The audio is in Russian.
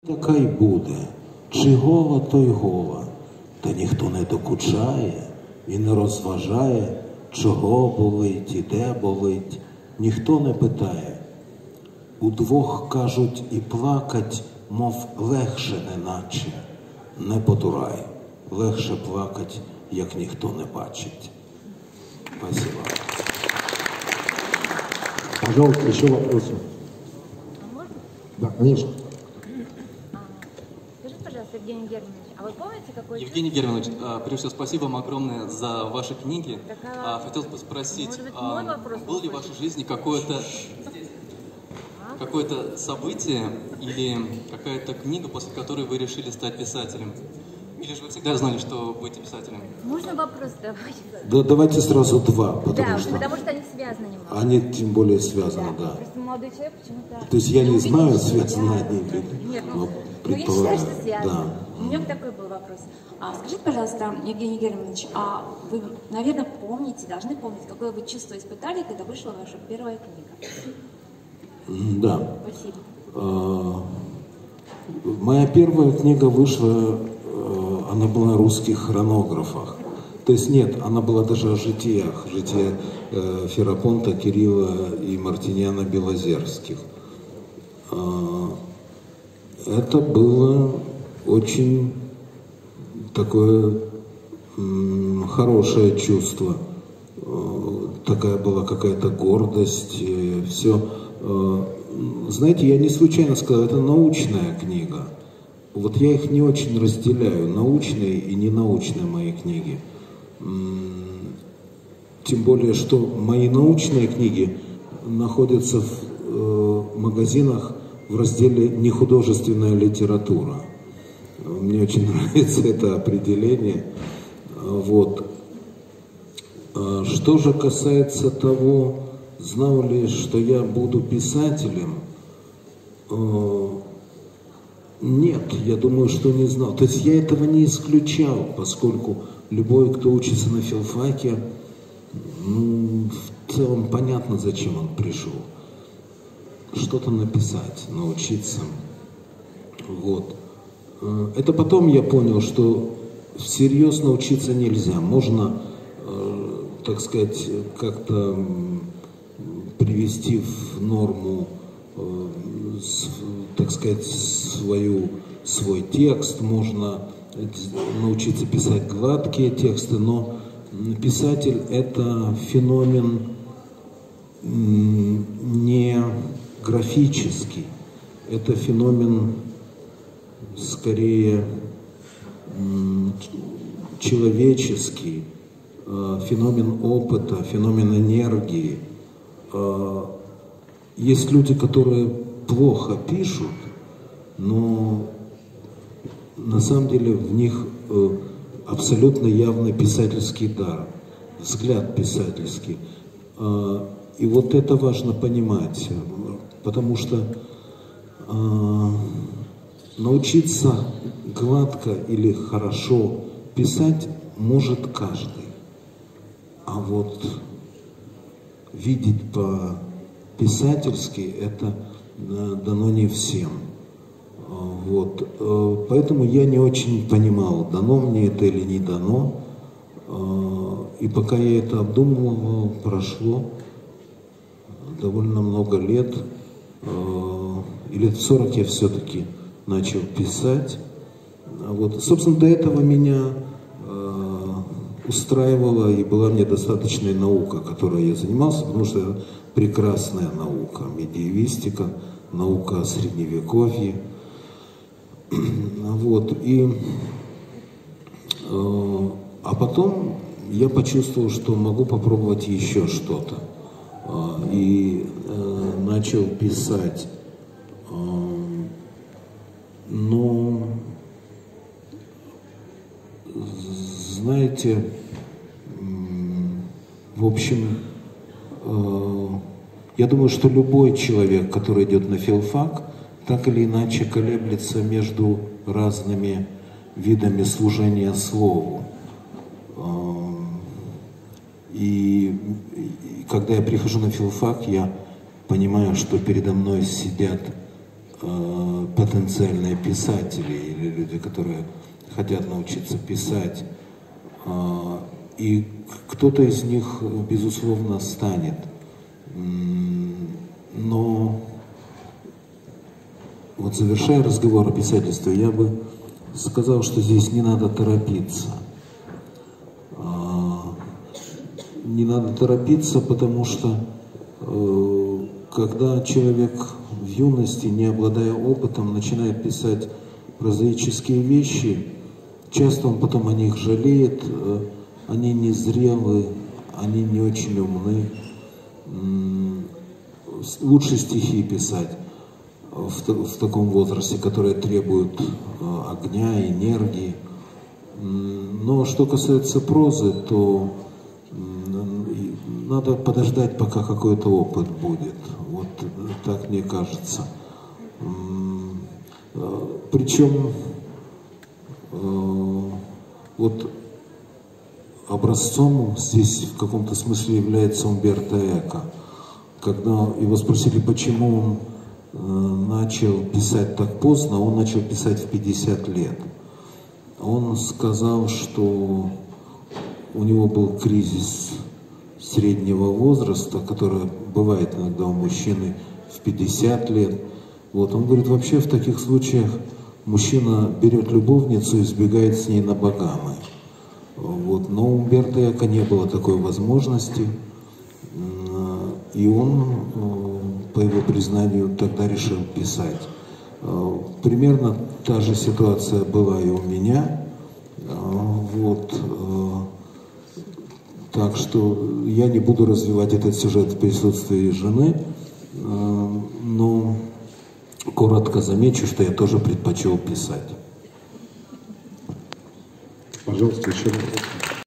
Така й буде, чи гола, то й гола, та ніхто не докучає і не розважає, чого болить і де болить, ніхто не питає. Удвох, кажуть, і плакать, мов легше неначе, не потурай, легше плакать, як ніхто не бачить. Спасибо. Пожалуйста, еще вопросы. Можно? Да, конечно. Скажите, пожалуйста, Евгений Германович, а вы помните, какой... Евгений Германович, прежде всего, спасибо вам огромное за ваши книги. Такая... Хотелось бы спросить, Может быть, мой вопрос было ли в вашей жизни какое-то событие или какая-то книга, после которой вы решили стать писателем? Или же вы всегда знали, что будете писателем? Можно вопрос давать? Да, давайте сразу два, потому что они связаны немного. Они тем более связаны, да. Просто молодой человек почему-то... То есть я не знаю, связаны они или... Нет, но я считаю, что связаны. Да. У меня такой был вопрос. Скажите, пожалуйста, Евгений Германович, а вы, наверное, помните, должны помнить, какое вы чувство испытали, когда вышла ваша первая книга? Да. Спасибо. Моя первая книга вышла, она была о русских хронографах. То есть нет, она была даже о житиях, жития Ферапонта, Кирилла и Мартиньяна Белозерских. Это было очень такое хорошее чувство. Такая была какая-то гордость, все. Знаете, я не случайно сказал, это научная книга. Вот я их не очень разделяю, научные и ненаучные мои книги. Тем более, что мои научные книги находятся в магазинах в разделе «Нехудожественная литература». Мне очень нравится это определение. Вот. Что же касается того, знал ли, что я буду писателем, нет, я думаю, что не знал. То есть я этого не исключал, поскольку любой, кто учится на филфаке, в целом понятно, зачем он пришел. Что-то написать, научиться. Вот. Это потом я понял, что всерьез научиться нельзя. Можно, так сказать, как-то привести в норму, так сказать, свой текст, можно научиться писать гладкие тексты, но писатель – это феномен не графический, это феномен скорее человеческий, феномен опыта, феномен энергии. Есть люди, которые плохо пишут, но на самом деле в них абсолютно явный писательский дар, взгляд писательский. И вот это важно понимать, потому что научиться гладко или хорошо писать может каждый, а вот видеть по-писательски это дано не всем. Вот. Поэтому я не очень понимал, дано мне это или не дано. И пока я это обдумывал, прошло довольно много лет. И лет в 40 я все-таки начал писать. Вот. Собственно, до этого меня устраивала и была мне достаточная наука, которой я занимался, потому что это прекрасная наука, медиевистика, наука о Средневековье. Вот. А потом я почувствовал, что могу попробовать еще что-то. И начал писать. Но, знаете, в общем, я думаю, что любой человек, который идет на филфак, так или иначе колеблется между разными видами служения слову. И когда я прихожу на филфак, я понимаю, что передо мной сидят потенциальные писатели или люди, которые хотят научиться писать. И кто-то из них, безусловно, станет. Но вот завершая разговор о писательстве, я бы сказал, что здесь не надо торопиться. Не надо торопиться, потому что когда человек в юности, не обладая опытом, начинает писать прозаические вещи, часто он потом о них жалеет, они незрелы, они не очень умны. Лучше стихи писать в таком возрасте, которые требуют огня, энергии. Но что касается прозы, то надо подождать, пока какой-то опыт будет. Вот так мне кажется. Причем вот образцом здесь в каком-то смысле является Умберто Эко. Когда его спросили, почему он начал писать так поздно, он начал писать в 50 лет. Он сказал, что у него был кризис среднего возраста, который бывает иногда у мужчины в 50 лет. Вот. Он говорит, вообще в таких случаях мужчина берет любовницу и сбегает с ней на Багамы. Вот. Но у Умберто Эко не было такой возможности. И он, по его признанию, тогда решил писать. Примерно та же ситуация была и у меня. Вот. Так что я не буду развивать этот сюжет в присутствии жены, но коротко замечу, что я тоже предпочел писать. Пожалуйста, еще вопрос.